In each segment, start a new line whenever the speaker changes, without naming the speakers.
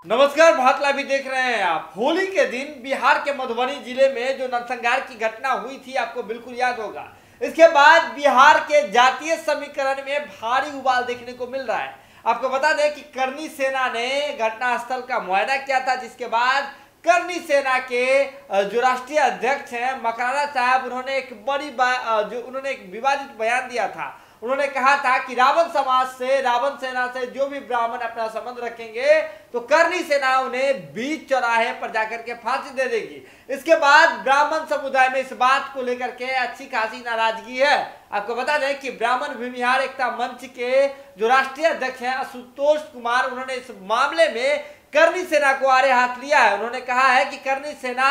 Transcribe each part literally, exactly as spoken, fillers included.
नमस्कार, भातला भी देख रहे हैं आप। होली के दिन बिहार के मधुबनी जिले में जो नरसंहार की घटना हुई थी, आपको बिल्कुल याद होगा। इसके बाद बिहार के जातीय समीकरण में भारी उबाल देखने को मिल रहा है। आपको बता दें कि करनी सेना ने घटनास्थल का मुआयना किया था, जिसके बाद करनी सेना के जो राष्ट्रीय अध्यक्ष हैं मकराना साहब, उन्होंने एक बड़ी जो उन्होंने एक विवादित बयान दिया था। उन्होंने कहा था कि रावण समाज से, रावण सेना से जो भी ब्राह्मण अपना संबंध रखेंगे तो करनी सेना उन्हें बीच चौराहे पर जाकर के फांसी दे देगी। इसके बाद ब्राह्मण समुदाय में इस बात को लेकर के अच्छी खासी नाराजगी है। आपको बता दें कि ब्राह्मण भूमिहार एकता मंच के जो राष्ट्रीय अध्यक्ष हैं आशुतोष कुमार, उन्होंने इस मामले में करनी सेना को आड़े हाथ लिया है। उन्होंने कहा है कि करनी सेना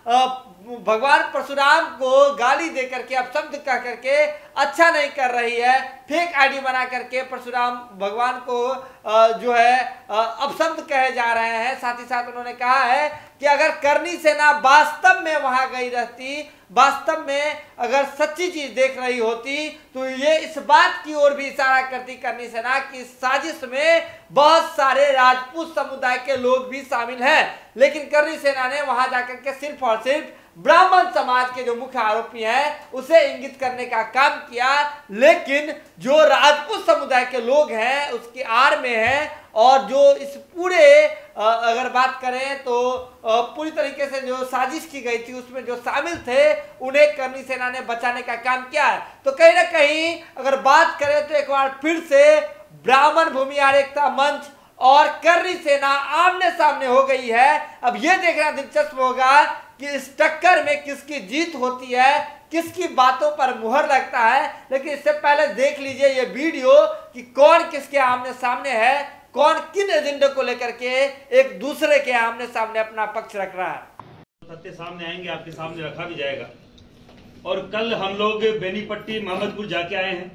भगवान परशुराम को गाली दे करके, अपशब्द कह करके अच्छा नहीं कर रही है। फेक आईडी बना करके परशुराम भगवान को जो है अपशब्द कहे जा रहे हैं। साथ ही साथ उन्होंने कहा है कि अगर करनी सेना वास्तव में वहां गई रहती, वास्तव में अगर सच्ची चीज देख रही होती, तो ये इस बात की ओर भी इशारा करती करनी सेना की साजिश में बहुत सारे राजपूत समुदाय के लोग भी शामिल हैं। लेकिन करनी सेना ने वहां जाकर के सिर्फ और सिर्फ ब्राह्मण समाज के जो मुख्य आरोपी हैं उसे इंगित करने का काम किया। लेकिन जो राजपूत समुदाय के लोग हैं उसकी आड़ में है, और जो इस पूरे अगर बात करें तो पूरी तरीके से जो साजिश की गई थी उसमें जो शामिल थे, उन्हें करनी सेना ने बचाने का काम किया है। तो कहीं ना कहीं अगर बात करें तो एक बार फिर से ब्राह्मण भूमिहार एकता मंच और करनी सेना आमने सामने हो गई है। अब यह देखना दिलचस्प होगा कि इस टक्कर में किसकी जीत होती है, किसकी बातों पर मुहर लगता है। लेकिन इससे पहले देख लीजिए ये वीडियो कि कौन किसके आमने सामने है, कौन किन एजेंडे को लेकर के एक दूसरे के आमने सामने अपना पक्ष रख रहा है।
सत्य सामने आएंगे, आपके सामने रखा भी जाएगा। और कल हम लोग बेनीपट्टी मोहम्मदपुर जाके आए हैं।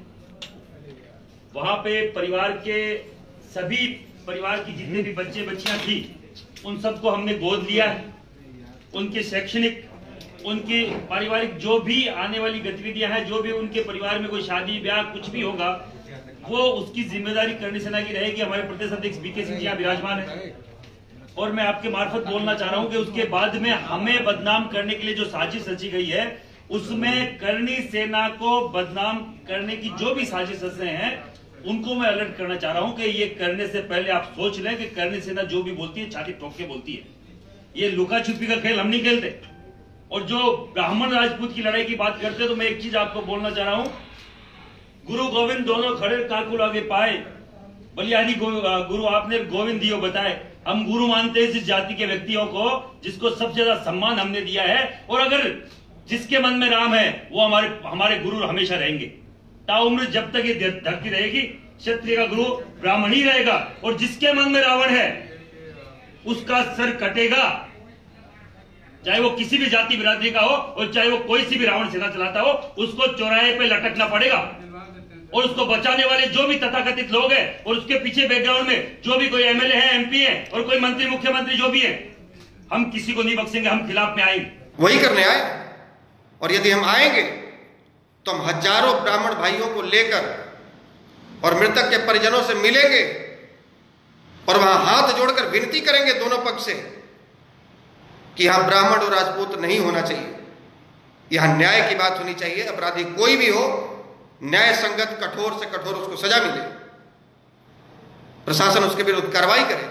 वहां पे परिवार के सभी परिवार की जितने भी बच्चे बच्चियां थी, उन सबको हमने गोद लिया है। उनके शैक्षणिक, उनकी पारिवारिक जो भी आने वाली गतिविधियां हैं, जो भी उनके परिवार में कोई शादी ब्याह कुछ भी होगा, वो उसकी जिम्मेदारी करनी सेना की रहेगी। हमारे प्रदेश अध्यक्ष बीके सिंह जी यहाँ विराजमान है। और मैं आपके मार्फत बोलना चाह रहा हूँ कि उसके बाद में हमें बदनाम करने के लिए जो साजिश रची गई है, उसमें करनी सेना को बदनाम करने की जो भी साजिश रच रहे हैं, उनको मैं अलर्ट करना चाह रहा हूं कि ये करने से पहले आप सोच लें कि करनी सेना जो भी बोलती है छाती ठोक के बोलती है। ये लुका छुपी का खेल हम नहीं खेलते। और जो ब्राह्मण राजपूत की लड़ाई की बात करते हैं, तो मैं एक चीज आपको बोलना चाह रहा हूं, गुरु गोविंद दोनों खड़े काकुल आगे पाए, बलियानी गुरु आपने गोविंद दियो बताए। हम गुरु मानते हैं इस जाति के व्यक्तियों को जिसको सबसे ज्यादा सम्मान हमने दिया है। और अगर जिसके मन में राम है वो हमारे हमारे गुरु हमेशा रहेंगे ताउम्र। जब तक ये धरती रहेगी, क्षत्रिय का गुरु ब्राह्मण ही रहेगा। और जिसके मन में रावण है उसका सर कटेगा, चाहे वो किसी भी जाति बिरादरी का हो और चाहे वो कोई सी भी रावण सेना चलाता हो, उसको चौराहे पे लटकना पड़ेगा। और उसको बचाने वाले जो भी तथाकथित लोग हैं और उसके पीछे बैकग्राउंड में जो भी कोई एमएलए है, एमपी है और कोई मंत्री मुख्यमंत्री जो भी है, हम किसी को नहीं बख्शेंगे। हम खिलाफ में आएंगे,
वही करने आए। और यदि हम आएंगे तो हम हजारों ब्राह्मण भाइयों को लेकर और मृतक के परिजनों से मिलेंगे और वहां हाथ जोड़कर विनती करेंगे दोनों पक्ष से कि यहां ब्राह्मण और राजपूत नहीं होना चाहिए। यहां न्याय की बात होनी चाहिए। अपराधी कोई भी हो, न्याय संगत कठोर से कठोर उसको सजा मिले, प्रशासन उसके विरुद्ध कार्रवाई करे।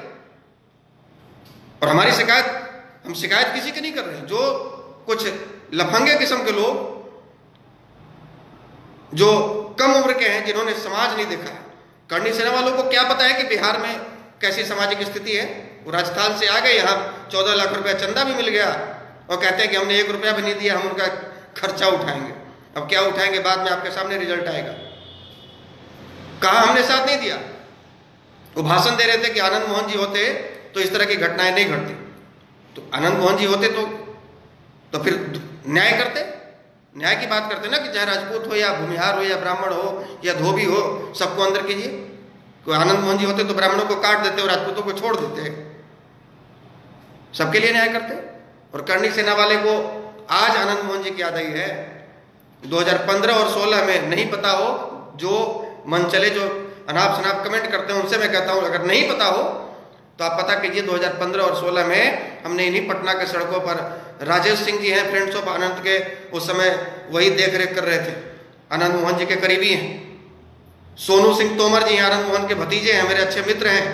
और हमारी शिकायत, हम शिकायत किसी की नहीं कर रहे हैं। जो कुछ लफंगे किस्म के लोग जो कम उम्र के हैं, जिन्होंने समाज नहीं देखा है, करनी सेना वालों को क्या पता है कि बिहार में कैसी सामाजिक स्थिति है। वो राजस्थान से आ गए, यहाँ चौदह लाख रुपया चंदा भी मिल गया और कहते हैं कि हमने एक रुपया भी नहीं दिया, हम उनका खर्चा उठाएंगे। अब क्या उठाएंगे, बाद में आपके सामने रिजल्ट आएगा। कहा हमने साथ नहीं दिया। वो भाषण दे रहे थे कि आनंद मोहन जी होते तो इस तरह की घटनाएं नहीं घटती। तो आनंद मोहन जी होते तो तो फिर न्याय करते, न्याय की बात करते ना, कि चाहे राजपूत हो या भूमिहार हो या ब्राह्मण हो या धोबी हो, सबको अंदर कीजिए। कोई आनंद मोहन जी होते तो ब्राह्मणों को काट देते और राजपूतों को छोड़ देते, सबके लिए न्याय करते। और करनी सेना वाले को आज आनंद मोहन जी की याद आई है। दो हज़ार पंद्रह और सोलह में नहीं पता हो, जो मन चले जो अनाप शनाप कमेंट करते हैं उनसे मैं कहता हूं, अगर नहीं पता हो तो आप पता कीजिए दो हज़ार पंद्रह और सोलह में हमने इन्हीं पटना के सड़कों पर, राजेश सिंह जी हैं फ्रेंड्स ऑफ आनंद के, उस समय वही देख रेख कर रहे थे, आनंद मोहन जी के करीबी हैं। सोनू सिंह तोमर जी आनंद मोहन के भतीजे हैं, मेरे अच्छे मित्र हैं।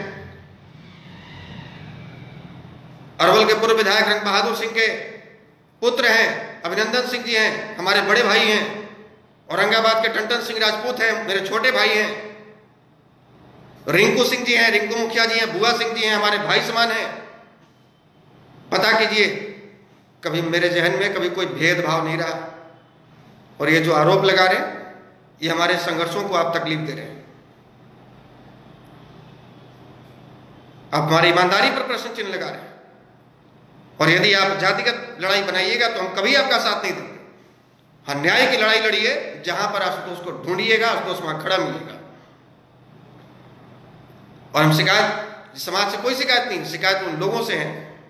अरवल के पूर्व विधायक रंग बहादुर सिंह के पुत्र हैं, अभिनंदन सिंह जी हैं, हमारे बड़े भाई हैं। औरंगाबाद के टंटन सिंह राजपूत हैं, मेरे छोटे भाई हैं। रिंकू सिंह जी हैं, रिंकू मुखिया जी हैं, बुआ सिंह जी हैं, हमारे भाई समान हैं। पता कीजिए, कभी मेरे जहन में कभी कोई भेदभाव नहीं रहा। और ये जो आरोप लगा रहे हैं, ये हमारे संघर्षों को आप तकलीफ दे रहे हैं। आप हमारी ईमानदारी पर प्रश्न चिन्ह लगा रहे हैं। और यदि आप जातिगत लड़ाई बनाइएगा तो हम कभी आपका साथ नहीं देंगे। हाँ, न्याय की लड़ाई लड़िए, जहां पर आशुतोष को ढूंढिएगा, आशुतोष वहां खड़ा मिलेगा। और हम शिकायत, समाज से कोई शिकायत नहीं, शिकायत उन लोगों से है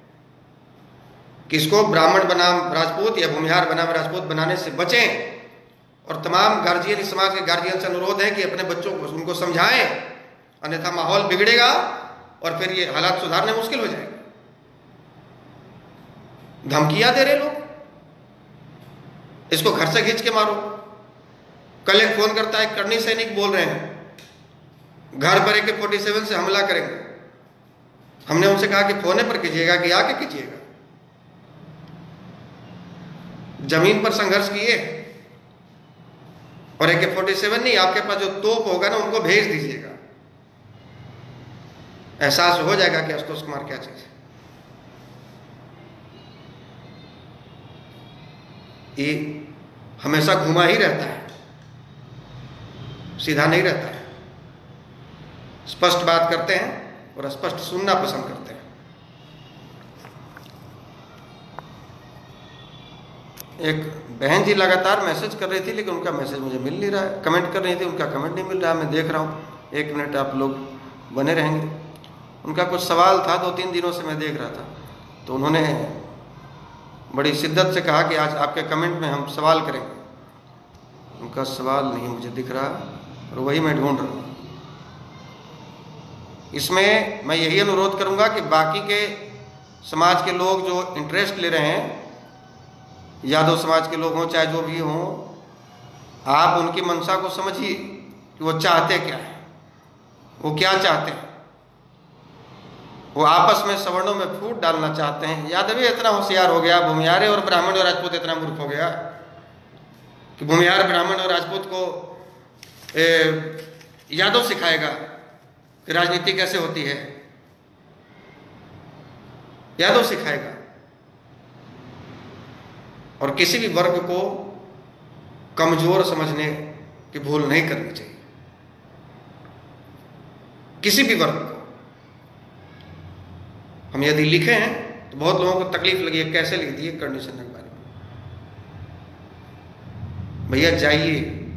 कि इसको ब्राह्मण बनाम राजपूत या भूमिहार बनाम राजपूत बनाने से बचें। और तमाम गार्जियन, समाज के गार्जियन से अनुरोध है कि अपने बच्चों को उनको समझाएं, अन्यथा माहौल बिगड़ेगा और फिर ये हालात सुधारने मुश्किल हो जाएंगे। धमकियां दे रहे लोग, इसको घर से खींच के मारो। कल एक फोन करता है, करनी सैनिक बोल रहे हैं घर पर एक फोर्टी सेवन से हमला करेंगे। हमने उनसे कहा कि फोने पर कीजिएगा कि आके कीजिएगा। जमीन पर संघर्ष किए, और एक फोर्टी सेवन नहीं, आपके पास जो तोप होगा ना, उनको भेज दीजिएगा। एहसास हो जाएगा कि आशुतोष कुमार क्या चीज है। ये हमेशा घुमा ही रहता है, सीधा नहीं रहता है। स्पष्ट बात करते हैं और स्पष्ट सुनना पसंद करते हैं। एक बहन जी लगातार मैसेज कर रही थी, लेकिन उनका मैसेज मुझे मिल नहीं रहा है। कमेंट कर रही थी, उनका कमेंट नहीं मिल रहा है। मैं देख रहा हूँ, एक मिनट आप लोग बने रहेंगे। उनका कुछ सवाल था, दो तीन दिनों से मैं देख रहा था, तो उन्होंने बड़ी शिद्दत से कहा कि आज आपके कमेंट में हम सवाल करेंगे। उनका सवाल नहीं मुझे दिख रहा, और वही मैं ढूंढ रहा हूँ। इसमें मैं यही अनुरोध करूंगा कि बाकी के समाज के लोग जो इंटरेस्ट ले रहे हैं, यादव समाज के लोग हों चाहे जो भी हों, आप उनकी मंशा को समझिए कि वो चाहते क्या है, वो क्या चाहते हैं। वो आपस में सवर्णों में फूट डालना चाहते हैं। यादवी इतना होशियार हो गया, भूमिहार और ब्राह्मण और राजपूत इतना मूर्ख हो गया कि भूमिहार ब्राह्मण और राजपूत को ए, यादव सिखाएगा कि राजनीति कैसे होती है। यादव सिखाएगा। और किसी भी वर्ग को कमजोर समझने की भूल नहीं करनी चाहिए, किसी भी वर्ग को। हम यदि लिखे हैं तो बहुत लोगों को तकलीफ लगी है, कैसे लिख दिए करनी से के बारे में। भैया जाइए,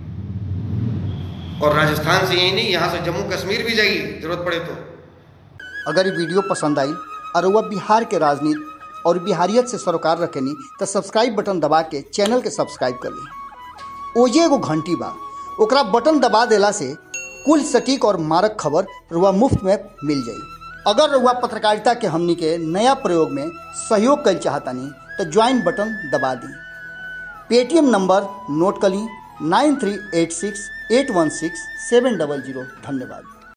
और राजस्थान से यही नहीं, यहां से जम्मू कश्मीर भी जाइए जरूरत पड़े तो।
अगर ये वीडियो पसंद आई और वह बिहार के राजनीति और बिहारियत से सरोकार रखेनी तो सब्सक्राइब बटन दबा के चैनल के सब्सक्राइब कर ली। ओजे एगो घंटी बा, ओकरा बटन दबा देला से कुल सटीक और मारक खबर रुआ मुफ्त में मिल जाई। अगर रुआ पत्रकारिता के हमनी के नया प्रयोग में सहयोग कर चाहतानी तो ज्वाइन बटन दबा दी। पेटीएम नंबर नोट कर ली, nine three eight six eight one six seven double zero. धन्यवाद।